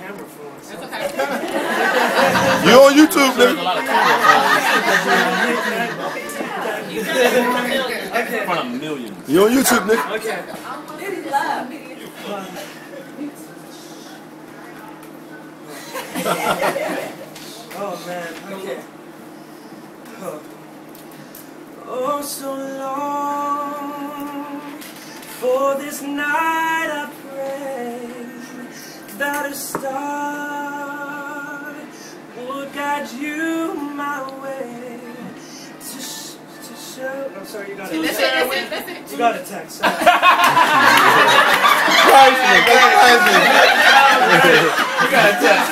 camera phone. So. It's okay. You on YouTube, nigga? Okay. In front of millions. You on YouTube, nigga? Okay. Oh man. Okay. Oh, so long for this night I pray that a star would guide you my way to show. I'm sorry, you got it. That's it. You got a text. Priceless. You got a text.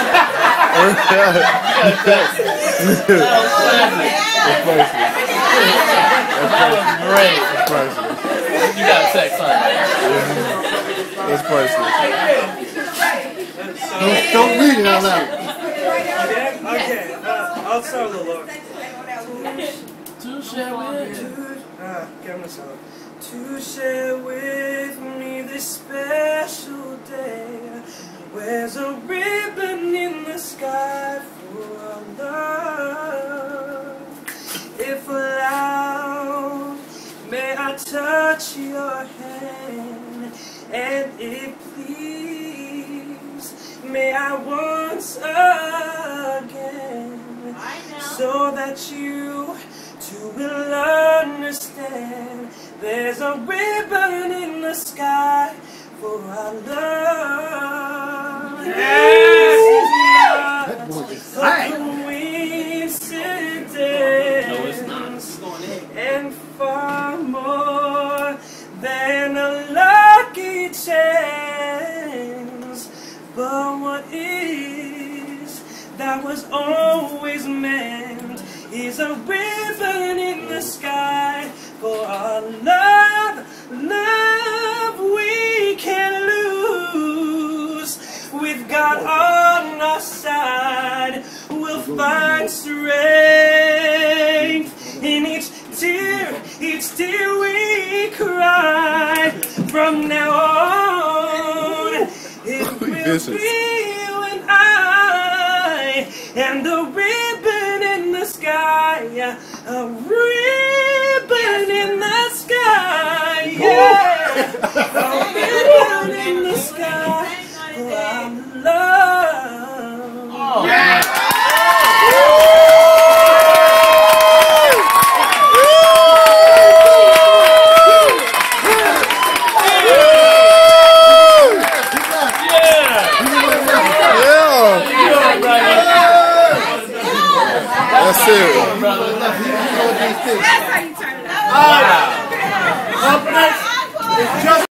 That was great. That's priceless. You got a text, huh? That's priceless. Don't read it out loud. Okay. I'll start with a look. To share with you. Get myself. To share with me this special day. Where's a ribbon in the sky for our love? If allowed, may I touch your hand? And if please, may I once again, so that you too will understand. There's a ribbon in the sky for our love. This is not a coincidence. No, it's not. And far more than a lucky chance. But what is, that was always meant, is a ribbon in the sky for our love. Love we can lose. With God on our side, we'll find strength in each tear we cry. From now on, it will be you and I, and the ribbon in the sky, a ribbon in the sky, yeah, a ribbon in the sky for our love. Oh, yeah. That's it. That's how you turn it out. Up next is just